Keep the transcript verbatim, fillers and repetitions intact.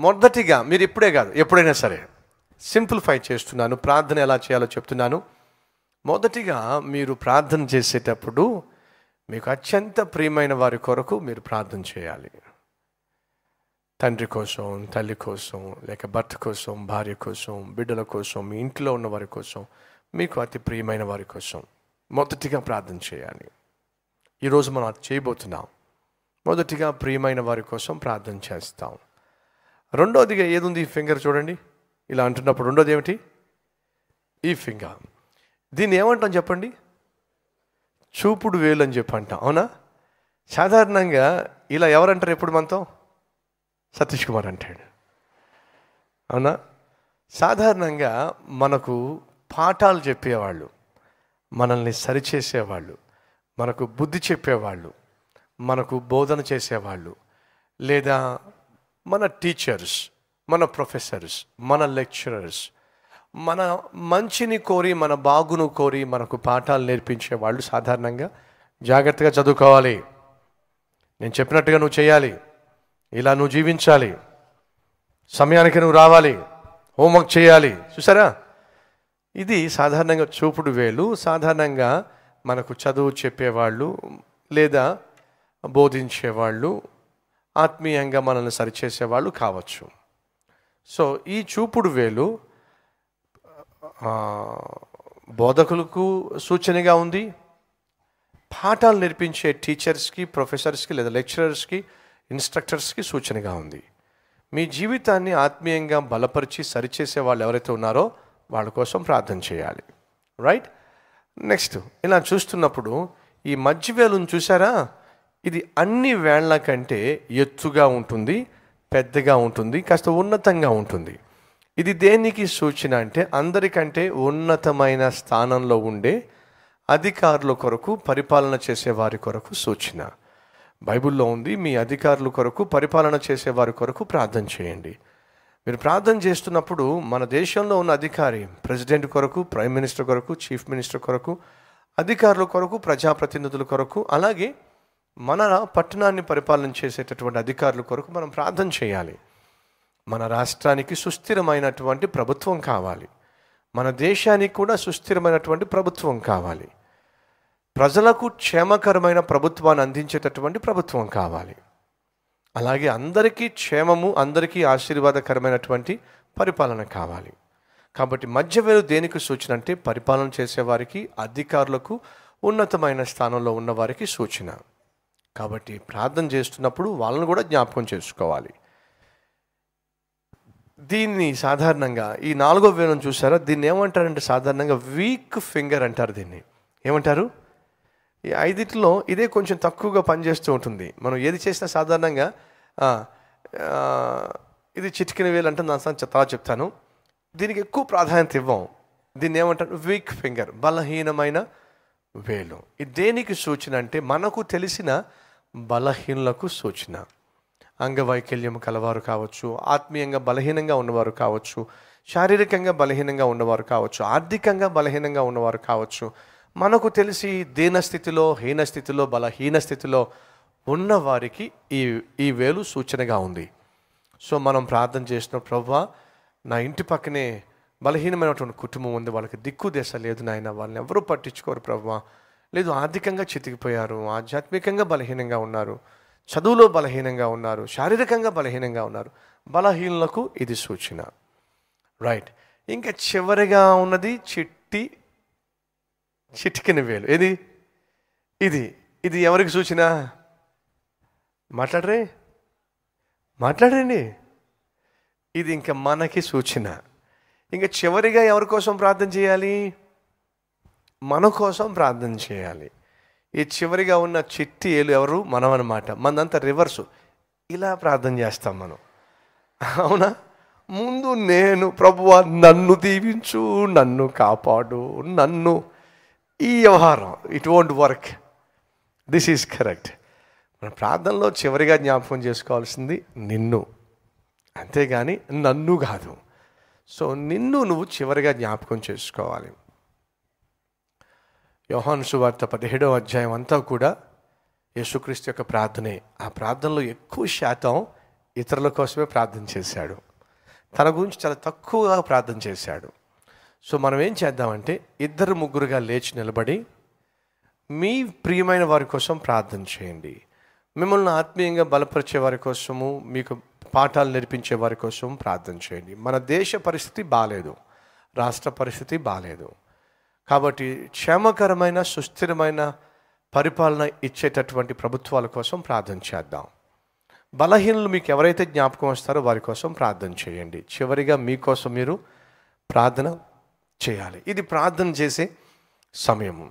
మొదటిగా మీరు ఇప్పుడే కాదు ఎప్పుడైనా సరే సింప్లిఫై చేస్తున్నాను, ప్రార్థన ఎలా చేయాలో చెప్తున్నాను. మొదటిగా మీరు ప్రార్థన చేసేటప్పుడు మీకు అత్యంత ప్రియమైన వారి కొరకు మీరు ప్రార్థన చేయాలి. తండ్రి కోసం, తల్లి కోసం, లేక భర్త కోసం, భార్య కోసం, బిడ్డల కోసం, మీ ఇంట్లో ఉన్న వారి కోసం, మీకు అతి ప్రియమైన వారి కోసం మొదటిగా ప్రార్థన చేయాలి. ఈరోజు మనం అది చేయబోతున్నాం. మొదటిగా ప్రియమైన వారి కోసం ప్రార్థన చేస్తాం. రెండోదిగా ఏది ఉంది? ఈ ఫింగర్ చూడండి. ఇలా అంటున్నప్పుడు రెండోది ఏమిటి? ఈ ఫింగర్. దీన్ని ఏమంటాం చెప్పండి? చూపుడు వేలు అని చెప్పి అంటాం, అవునా? సాధారణంగా ఇలా ఎవరంటారు ఎప్పుడు మనతో? సతీష్ కుమార్ అంటాడు, అవునా? సాధారణంగా మనకు పాఠాలు చెప్పేవాళ్ళు, మనల్ని సరిచేసేవాళ్ళు, మనకు బుద్ధి చెప్పేవాళ్ళు, మనకు బోధన చేసేవాళ్ళు, లేదా మన టీచర్స్, మన ప్రొఫెసర్స్, మన లెక్చరర్స్, మన మంచిని కోరి, మన బాగును కోరి మనకు పాఠాలు నేర్పించే వాళ్ళు సాధారణంగా జాగ్రత్తగా చదువుకోవాలి, నేను చెప్పినట్టుగా నువ్వు చేయాలి, ఇలా నువ్వు జీవించాలి, సమయానికి నువ్వు రావాలి, హోంవర్క్ చేయాలి. చూసారా? ఇది సాధారణంగా చూపుడు వేలు. సాధారణంగా మనకు చదువు చెప్పేవాళ్ళు, లేదా బోధించేవాళ్ళు, ఆత్మీయంగా మనల్ని సరిచేసేవాళ్ళు కావచ్చు. సో ఈ చూపుడు వేలు బోధకులకు సూచనగా ఉంది, పాఠాలు నేర్పించే టీచర్స్కి, ప్రొఫెసర్స్కి, లేదా లెక్చరర్స్కి, ఇన్స్ట్రక్టర్స్కి సూచనగా ఉంది. మీ జీవితాన్ని ఆత్మీయంగా బలపరిచి సరిచేసే వాళ్ళు ఎవరైతే ఉన్నారో వాళ్ళ కోసం ప్రార్థన చేయాలి. రైట్? నెక్స్ట్, ఇలా చూస్తున్నప్పుడు ఈ మధ్య వేలును చూసారా? ఇది అన్ని వేళ్ల కంటే ఎత్తుగా ఉంటుంది, పెద్దగా ఉంటుంది, కాస్త ఉన్నతంగా ఉంటుంది. ఇది దేనికి సూచన అంటే అందరికంటే ఉన్నతమైన స్థానంలో ఉండే అధికారుల కొరకు, పరిపాలన చేసే వారి కొరకు సూచన. బైబిల్లో ఉంది, మీ అధికారుల కొరకు, పరిపాలన చేసేవారి కొరకు ప్రార్థన చేయండి. మీరు ప్రార్థన చేస్తున్నప్పుడు మన దేశంలో ఉన్న అధికారి, ప్రెసిడెంట్ కొరకు, ప్రైమ్ మినిస్టర్ కొరకు, చీఫ్ మినిస్టర్ కొరకు, అధికారుల కొరకు, ప్రజాప్రతినిధుల కొరకు, అలాగే మన పట్టణాన్ని పరిపాలన చేసేటటువంటి అధికారుల కొరకు మనం ప్రార్థన చేయాలి. మన రాష్ట్రానికి సుస్థిరమైనటువంటి ప్రభుత్వం కావాలి, మన దేశానికి కూడా సుస్థిరమైనటువంటి ప్రభుత్వం కావాలి, ప్రజలకు క్షేమకరమైన ప్రభుత్వాన్ని అందించేటటువంటి ప్రభుత్వం కావాలి, అలాగే అందరికీ క్షేమము, అందరికీ ఆశీర్వాదకరమైనటువంటి పరిపాలన కావాలి. కాబట్టి మధ్యవేలు దేనికి సూచన అంటే పరిపాలన చేసేవారికి, అధికారులకు, ఉన్నతమైన స్థానంలో ఉన్నవారికి సూచన. కాబట్టి ప్రార్థన చేస్తున్నప్పుడు వాళ్ళని కూడా జ్ఞాపకం చేసుకోవాలి. దీన్ని సాధారణంగా ఈ నాలుగో వేలును చూసారా? దీన్ని ఏమంటారంటే సాధారణంగా వీక్ ఫింగర్ అంటారు. దీన్ని ఏమంటారు? ఈ ఐదిట్లో ఇదే కొంచెం తక్కువగా పనిచేస్తూ ఉంటుంది. మనం ఏది చేసినా సాధారణంగా ఇది చిటికిన వేలు అంటే దాని తర్వాత చెప్తాను. దీనికి ఎక్కువ ప్రాధాన్యత ఇవ్వం. దీన్ని ఏమంటారు? వీక్ ఫింగర్, బలహీనమైన వేలు. ఇది దేనికి సూచన అంటే మనకు తెలిసిన బలహీనులకు సూచన. అంగవైకల్యం కలవారు కావచ్చు, ఆత్మీయంగా బలహీనంగా ఉన్నవారు కావచ్చు, శారీరకంగా బలహీనంగా ఉన్నవారు కావచ్చు, ఆర్థికంగా బలహీనంగా ఉన్నవారు కావచ్చు, మనకు తెలిసి దీనస్థితిలో, హీనస్థితిలో, బలహీన స్థితిలో ఉన్నవారికి ఈ ఈ వేలు సూచనగా ఉంది. సో మనం ప్రార్థన చేసిన, ప్రభువా నా ఇంటి పక్కనే బలహీనమైనటువంటి కుటుంబం ఉంది, వాళ్ళకి దిక్కు దశ లేదు నాయన, వాళ్ళని ఎవరూ పట్టించుకోరు ప్రభువా, లేదు ఆర్థికంగా చితికిపోయారు, ఆధ్యాత్మికంగా బలహీనంగా ఉన్నారు, చదువులో బలహీనంగా ఉన్నారు, శారీరకంగా బలహీనంగా ఉన్నారు, బలహీనులకు ఇది సూచన. రైట్? ఇంకా చివరిగా ఉన్నది చిట్టి చిటికిన వేలు. ఏది? ఇది ఇది ఎవరికి సూచన? మాట్లాడరే మాట్లాడండి ఇది ఇంకా మనకి సూచన. ఇంకా చివరిగా ఎవరి కోసం ప్రార్థన చేయాలి? మన కోసం ప్రార్థన చేయాలి. ఈ చివరిగా ఉన్న చిట్టి ఏలు ఎవరు? మనం అన్నమాట. మనంతా రివర్సు, ఇలా ప్రార్థన చేస్తాం మనం, అవునా? ముందు నేను, ప్రభువా నన్ను దీవించు, నన్ను కాపాడు, నన్ను, ఈ వ్యవహారం it won't work. This is correct. మన ప్రార్థనలో చివరిగా జ్ఞాపకం చేసుకోవాల్సింది నిన్ను, అంతేగాని నన్ను కాదు. సో నిన్ను నువ్వు చివరిగా జ్ఞాపకం చేసుకోవాలి. యోహాను సువార్త పదిహేడవ అధ్యాయం అంతా కూడా యేసుక్రీస్తు యొక్క ప్రార్థనే. ఆ ప్రార్థనలో ఎక్కువ శాతం ఇతరుల కోసమే ప్రార్థన చేశాడు. తన గురించి చాలా తక్కువగా ప్రార్థన చేశాడు. సో మనం ఏం చేద్దామంటే ఇద్దరు ముగ్గురుగా లేచి నిలబడి మీ ప్రియమైన వారి కోసం ప్రార్థన చేయండి. మిమ్మల్ని ఆత్మీయంగా బలపరిచే వారి కోసము, మీకు పాఠాలు నేర్పించే వారి కోసం ప్రార్థన చేయండి. మన దేశ పరిస్థితి బాలేదు, రాష్ట్ర పరిస్థితి బాలేదు. కాబట్టి క్షేమకరమైన సుస్థిరమైన పరిపాలన ఇచ్చేటటువంటి ప్రభుత్వాల కోసం ప్రార్థన చేద్దాం. బలహీనలు మీకు ఎవరైతే జ్ఞాపకం వస్తారో వారి కోసం ప్రార్థన చేయండి. చివరిగా మీకోసం మీరు ప్రార్థన చేయాలి. ఇది ప్రార్థన చేసే సమయము.